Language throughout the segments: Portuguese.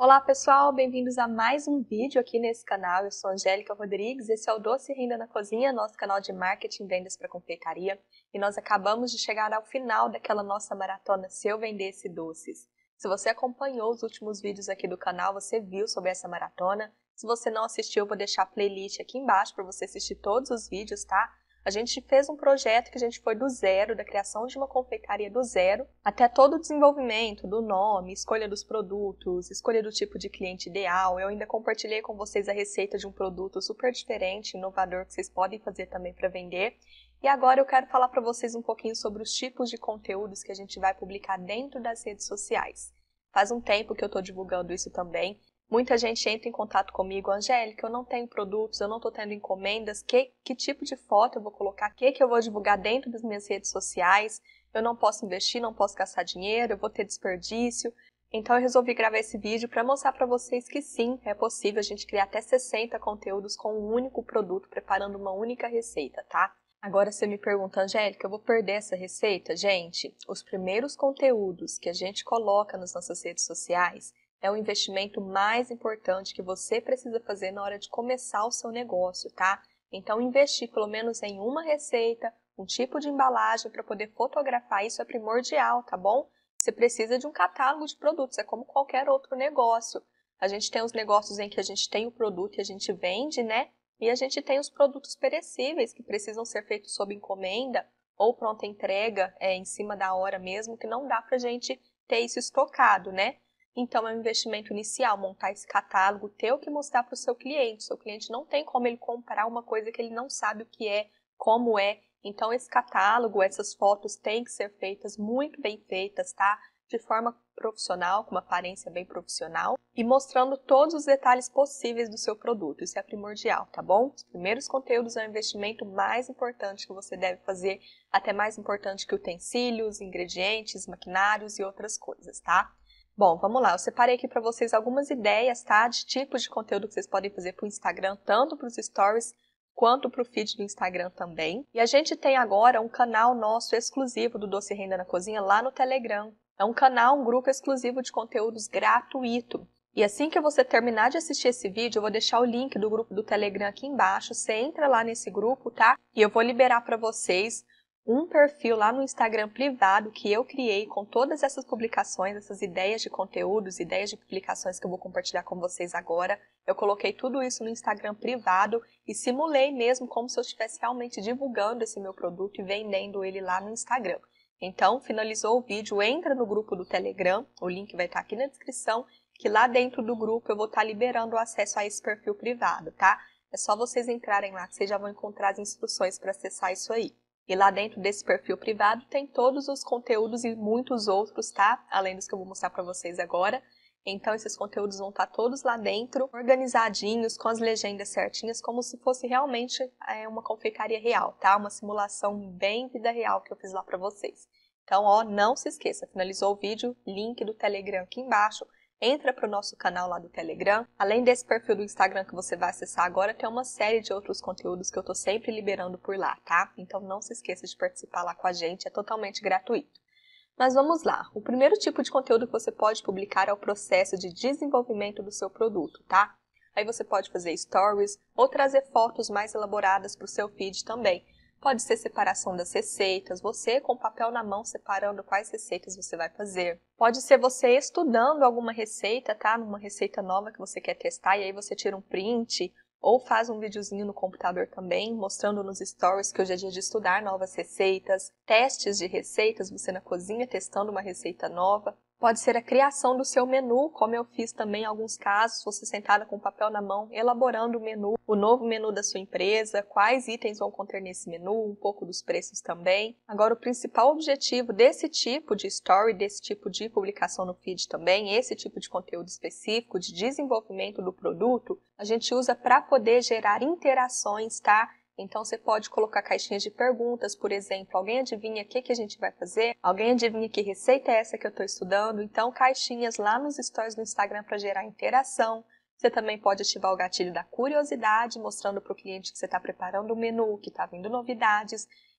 Olá pessoal, bem-vindos a mais um vídeo aqui nesse canal. Eu sou Angélica Rodrigues, esse é o Doce Renda na Cozinha, nosso canal de marketing e vendas para confeitaria. E nós acabamos de chegar ao final daquela nossa maratona Se Eu Vendesse Doces. Se você acompanhou os últimos vídeos aqui do canal, você viu sobre essa maratona. Se você não assistiu, eu vou deixar a playlist aqui embaixo para você assistir todos os vídeos, tá? A gente fez um projeto que a gente foi do zero, da criação de uma confeitaria do zero, até todo o desenvolvimento do nome, escolha dos produtos, escolha do tipo de cliente ideal. Eu ainda compartilhei com vocês a receita de um produto super diferente, inovador, que vocês podem fazer também para vender. E agora eu quero falar para vocês um pouquinho sobre os tipos de conteúdos que a gente vai publicar dentro das redes sociais. Faz um tempo que eu estou divulgando isso também. Muita gente entra em contato comigo, Angélica, eu não tenho produtos, eu não estou tendo encomendas, que tipo de foto eu vou colocar, que eu vou divulgar dentro das minhas redes sociais, eu não posso investir, não posso gastar dinheiro, eu vou ter desperdício. Então eu resolvi gravar esse vídeo para mostrar para vocês que sim, é possível a gente criar até 60 conteúdos com um único produto, preparando uma única receita, tá? Agora você me pergunta, Angélica, eu vou perder essa receita? Gente, os primeiros conteúdos que a gente coloca nas nossas redes sociais é o investimento mais importante que você precisa fazer na hora de começar o seu negócio, tá? Então, investir pelo menos em uma receita, um tipo de embalagem para poder fotografar, isso é primordial, tá bom? Você precisa de um catálogo de produtos, é como qualquer outro negócio. A gente tem os negócios em que a gente tem o produto e a gente vende, né? E a gente tem os produtos perecíveis que precisam ser feitos sob encomenda ou pronta entrega, em cima da hora mesmo, que não dá pra gente ter isso estocado, né? Então, é um investimento inicial, montar esse catálogo, ter o que mostrar para o seu cliente. Seu cliente não tem como ele comprar uma coisa que ele não sabe o que é, como é. Então, esse catálogo, essas fotos têm que ser feitas muito bem feitas, tá? De forma profissional, com uma aparência bem profissional e mostrando todos os detalhes possíveis do seu produto. Isso é primordial, tá bom? Os primeiros conteúdos é o investimento mais importante que você deve fazer, até mais importante que utensílios, ingredientes, maquinários e outras coisas, tá? Bom, vamos lá, eu separei aqui para vocês algumas ideias, tá, de tipos de conteúdo que vocês podem fazer para o Instagram, tanto para os stories quanto para o feed do Instagram também. E a gente tem agora um canal nosso exclusivo do Doce Renda na Cozinha lá no Telegram. É um canal, um grupo exclusivo de conteúdos gratuito. E assim que você terminar de assistir esse vídeo, eu vou deixar o link do grupo do Telegram aqui embaixo. Você entra lá nesse grupo, tá? E eu vou liberar para vocês um perfil lá no Instagram privado que eu criei com todas essas publicações, essas ideias de conteúdos, ideias de publicações que eu vou compartilhar com vocês agora. Eu coloquei tudo isso no Instagram privado e simulei mesmo como se eu estivesse realmente divulgando esse meu produto e vendendo ele lá no Instagram. Então, finalizou o vídeo, entra no grupo do Telegram, o link vai estar aqui na descrição, que lá dentro do grupo eu vou estar liberando o acesso a esse perfil privado, tá? É só vocês entrarem lá que vocês já vão encontrar as instruções para acessar isso aí. E lá dentro desse perfil privado tem todos os conteúdos e muitos outros, tá? Além dos que eu vou mostrar para vocês agora. Então, esses conteúdos vão estar todos lá dentro, organizadinhos, com as legendas certinhas, como se fosse realmente uma confeitaria real, tá? Uma simulação bem vida real que eu fiz lá para vocês. Então, ó, não se esqueça, finalizou o vídeo, link do Telegram aqui embaixo. Entra para o nosso canal lá do Telegram. Além desse perfil do Instagram que você vai acessar agora, tem uma série de outros conteúdos que eu estou sempre liberando por lá, tá? Então não se esqueça de participar lá com a gente, é totalmente gratuito. Mas vamos lá, o primeiro tipo de conteúdo que você pode publicar é o processo de desenvolvimento do seu produto, tá? Aí você pode fazer stories ou trazer fotos mais elaboradas para o seu feed também. Pode ser separação das receitas, você com papel na mão separando quais receitas você vai fazer. Pode ser você estudando alguma receita, tá? Numa receita nova que você quer testar e aí você tira um print ou faz um videozinho no computador também, mostrando nos stories que hoje é dia de estudar novas receitas, testes de receitas, você na cozinha testando uma receita nova. Pode ser a criação do seu menu, como eu fiz também em alguns casos, você sentada com o papel na mão, elaborando o menu, o novo menu da sua empresa, quais itens vão conter nesse menu, um pouco dos preços também. Agora, o principal objetivo desse tipo de story, desse tipo de publicação no feed também, esse tipo de conteúdo específico, de desenvolvimento do produto, a gente usa para poder gerar interações, tá? Então, você pode colocar caixinhas de perguntas, por exemplo, alguém adivinha o que a gente vai fazer? Alguém adivinha que receita é essa que eu estou estudando? Então, caixinhas lá nos stories do Instagram para gerar interação. Você também pode ativar o gatilho da curiosidade, mostrando para o cliente que você está preparando o menu, que está vindo novidades.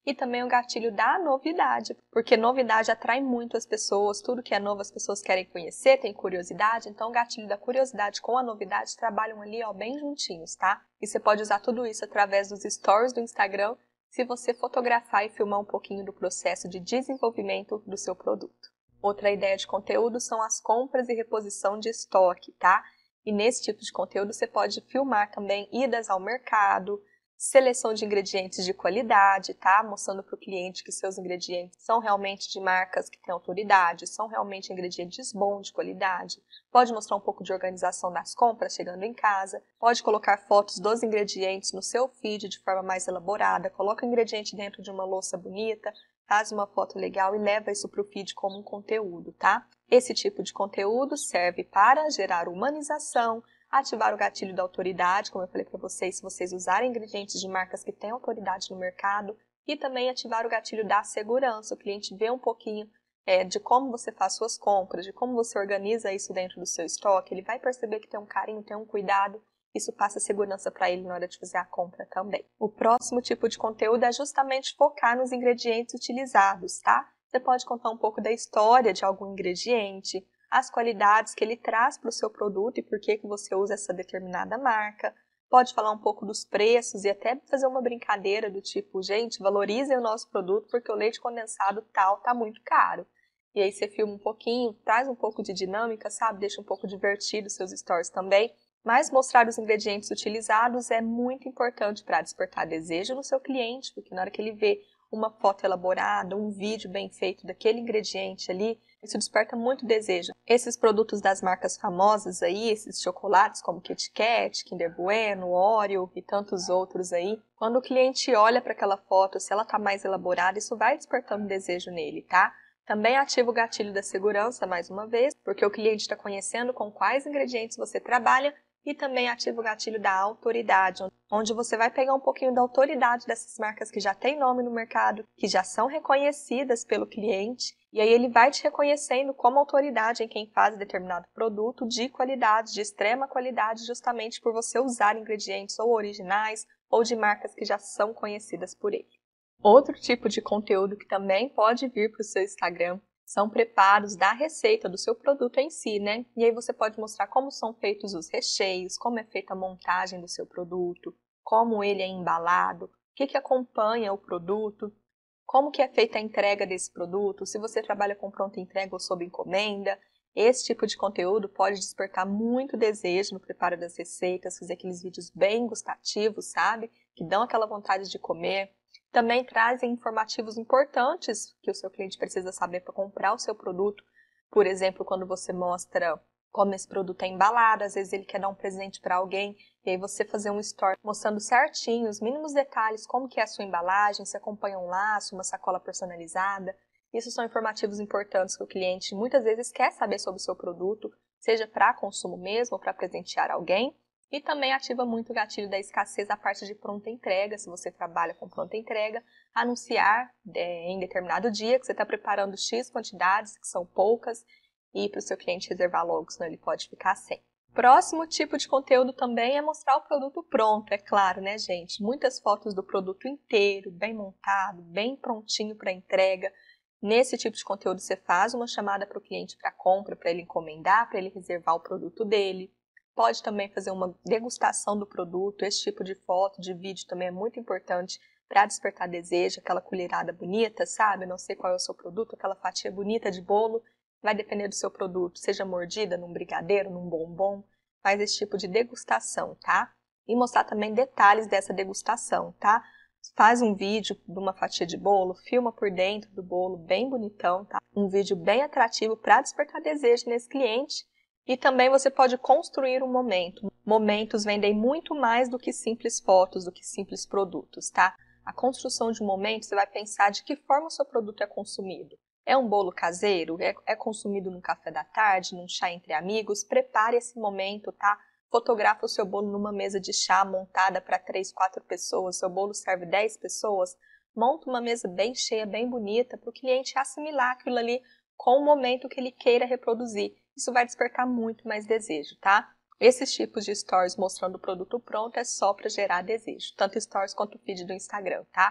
E também o gatilho da novidade, porque novidade atrai muito as pessoas, tudo que é novo as pessoas querem conhecer, tem curiosidade, então o gatilho da curiosidade com a novidade trabalham ali, ó, bem juntinhos, tá? E você pode usar tudo isso através dos stories do Instagram, se você fotografar e filmar um pouquinho do processo de desenvolvimento do seu produto. Outra ideia de conteúdo são as compras e reposição de estoque, tá? E nesse tipo de conteúdo você pode filmar também idas ao mercado, seleção de ingredientes de qualidade, tá? Mostrando para o cliente que seus ingredientes são realmente de marcas que têm autoridade, são realmente ingredientes bons, de qualidade. Pode mostrar um pouco de organização das compras chegando em casa. Pode colocar fotos dos ingredientes no seu feed de forma mais elaborada. Coloca o ingrediente dentro de uma louça bonita, faz uma foto legal e leva isso para o feed como um conteúdo, tá? Esse tipo de conteúdo serve para gerar humanização, ativar o gatilho da autoridade, como eu falei para vocês, se vocês usarem ingredientes de marcas que têm autoridade no mercado, e também ativar o gatilho da segurança, o cliente vê um pouquinho de como você faz suas compras, de como você organiza isso dentro do seu estoque, ele vai perceber que tem um carinho, tem um cuidado, isso passa segurança para ele na hora de fazer a compra também. O próximo tipo de conteúdo é justamente focar nos ingredientes utilizados, tá? Você pode contar um pouco da história de algum ingrediente, as qualidades que ele traz para o seu produto e por que você usa essa determinada marca. Pode falar um pouco dos preços e até fazer uma brincadeira do tipo, gente, valorizem o nosso produto porque o leite condensado tal tá muito caro. E aí você filma um pouquinho, traz um pouco de dinâmica, sabe? Deixa um pouco divertido os seus stories também. Mas mostrar os ingredientes utilizados é muito importante para despertar desejo no seu cliente, porque na hora que ele vê uma foto elaborada, um vídeo bem feito daquele ingrediente ali, isso desperta muito desejo. Esses produtos das marcas famosas aí, esses chocolates como Kit Kat, Kinder Bueno, Oreo e tantos outros aí, quando o cliente olha para aquela foto, se ela está mais elaborada, isso vai despertando desejo nele, tá? Também ativa o gatilho da segurança, mais uma vez, porque o cliente está conhecendo com quais ingredientes você trabalha, e também ativa o gatilho da autoridade, onde você vai pegar um pouquinho da autoridade dessas marcas que já têm nome no mercado, que já são reconhecidas pelo cliente, e aí ele vai te reconhecendo como autoridade em quem faz determinado produto de qualidade, de extrema qualidade, justamente por você usar ingredientes ou originais ou de marcas que já são conhecidas por ele. Outro tipo de conteúdo que também pode vir para o seu Instagram são preparos da receita do seu produto em si, né? E aí você pode mostrar como são feitos os recheios, como é feita a montagem do seu produto, como ele é embalado, o que acompanha o produto, como que é feita a entrega desse produto, se você trabalha com pronta entrega ou sob encomenda. Esse tipo de conteúdo pode despertar muito desejo no preparo das receitas, fazer aqueles vídeos bem gustativos, sabe? Que dão aquela vontade de comer. Também trazem informativos importantes que o seu cliente precisa saber para comprar o seu produto. Por exemplo, quando você mostra como esse produto é embalado, às vezes ele quer dar um presente para alguém, e aí você fazer um story mostrando certinho os mínimos detalhes, como que é a sua embalagem, se acompanha um laço, uma sacola personalizada. Isso são informativos importantes que o cliente muitas vezes quer saber sobre o seu produto, seja para consumo mesmo ou para presentear alguém. E também ativa muito o gatilho da escassez a parte de pronta entrega, se você trabalha com pronta entrega, anunciar em determinado dia que você está preparando X quantidades, que são poucas, e para o seu cliente reservar logo, senão ele pode ficar sem. Próximo tipo de conteúdo também é mostrar o produto pronto, é claro, né, gente? Muitas fotos do produto inteiro, bem montado, bem prontinho para entrega. Nesse tipo de conteúdo você faz uma chamada para o cliente para compra, para ele encomendar, para ele reservar o produto dele. Pode também fazer uma degustação do produto, esse tipo de foto, de vídeo também é muito importante para despertar desejo, aquela colherada bonita, sabe? Não sei qual é o seu produto, aquela fatia bonita de bolo, vai depender do seu produto, seja mordida num brigadeiro, num bombom, faz esse tipo de degustação, tá? E mostrar também detalhes dessa degustação, tá? Faz um vídeo de uma fatia de bolo, filma por dentro do bolo, bem bonitão, tá? Um vídeo bem atrativo para despertar desejo nesse cliente. E também você pode construir um momento. Momentos vendem muito mais do que simples fotos, do que simples produtos, tá? A construção de um momento, você vai pensar de que forma o seu produto é consumido. É um bolo caseiro? É consumido num café da tarde, num chá entre amigos? Prepare esse momento, tá? Fotografa o seu bolo numa mesa de chá montada para 3, 4 pessoas. Seu bolo serve 10 pessoas. Monta uma mesa bem cheia, bem bonita, para o cliente assimilar aquilo ali com o momento que ele queira reproduzir. Isso vai despertar muito mais desejo, tá? Esses tipos de stories mostrando o produto pronto é só para gerar desejo, tanto stories quanto o feed do Instagram, tá?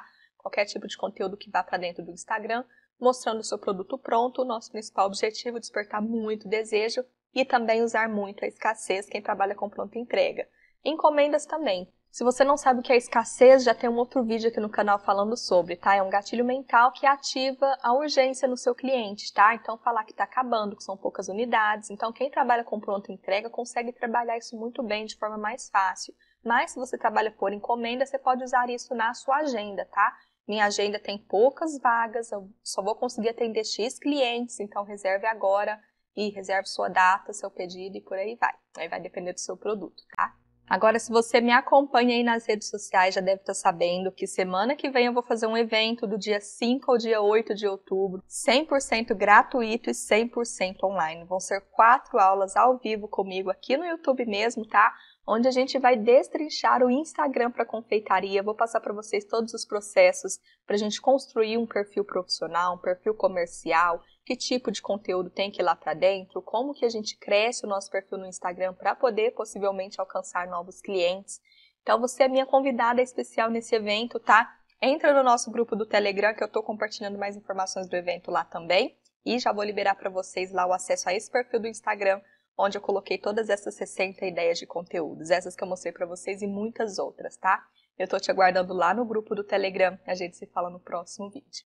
qualquer tipo de conteúdo que vá para dentro do Instagram, mostrando o seu produto pronto. O nosso principal objetivo é despertar muito desejo e também usar muito a escassez, quem trabalha com pronta entrega. Encomendas também. Se você não sabe o que é escassez, já tem um outro vídeo aqui no canal falando sobre, tá? É um gatilho mental que ativa a urgência no seu cliente, tá? Então, falar que está acabando, que são poucas unidades. Então, quem trabalha com pronta entrega consegue trabalhar isso muito bem, de forma mais fácil. Mas, se você trabalha por encomenda, você pode usar isso na sua agenda, tá? Minha agenda tem poucas vagas, eu só vou conseguir atender X clientes, então reserve agora e reserve sua data, seu pedido e por aí vai. Aí vai depender do seu produto, tá? Agora, se você me acompanha aí nas redes sociais, já deve estar sabendo que semana que vem eu vou fazer um evento do dia 5 ao dia 8 de outubro, 100% gratuito e 100% online. Vão ser 4 aulas ao vivo comigo aqui no YouTube mesmo, tá? Onde a gente vai destrinchar o Instagram para confeitaria. Vou passar para vocês todos os processos para a gente construir um perfil profissional, um perfil comercial, que tipo de conteúdo tem que ir lá para dentro, como que a gente cresce o nosso perfil no Instagram para poder possivelmente alcançar novos clientes. Então você é minha convidada especial nesse evento, tá? Entra no nosso grupo do Telegram que eu estou compartilhando mais informações do evento lá também e já vou liberar para vocês lá o acesso a esse perfil do Instagram, onde eu coloquei todas essas 60 ideias de conteúdos, essas que eu mostrei para vocês e muitas outras, tá? Eu tô te aguardando lá no grupo do Telegram. A gente se fala no próximo vídeo.